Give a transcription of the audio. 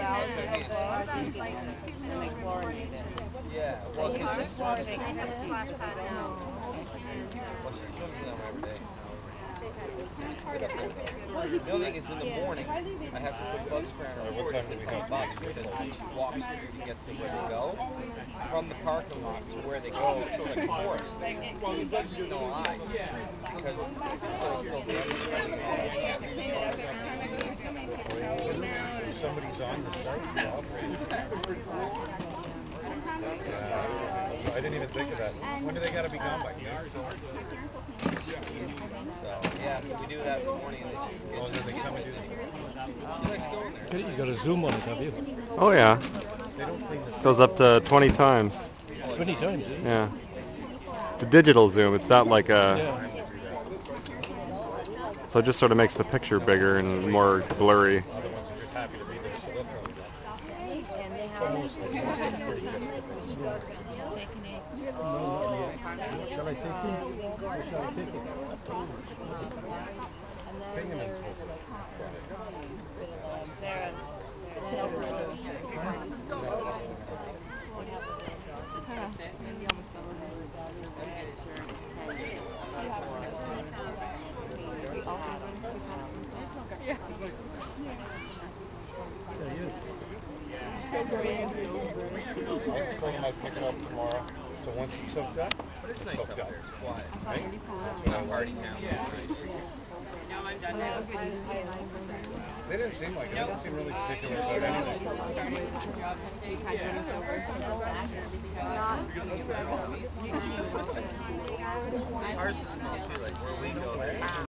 Yeah, well, because she swims. Well, she swims in them every day. The only thing is in the morning, I have to put bug spray on her before she gets to the bus because when she walks through to get to where they go, from the parking lot to where they go, it's like a forest. No lie. Because it's so still damaged. Somebody's on the site. I didn't even think of that. When do they got to be gone by? So, yeah, so we do that in the morning and they just get They come and do that. You got a zoom on it, have you? Oh yeah. Goes up to 20 times. 20 times, eh? Yeah. It's a digital zoom. It's not like a... Yeah. So it just sort of makes the picture bigger and more blurry. Shall I take it? Or shall I take it? I pick it up tomorrow. So once it's soaked up, It's nice soaked up up. there. It's quiet. Right? No party town. Yeah. They didn't seem like it. They didn't seem really particular about anything. Ours is small too. Like where we go,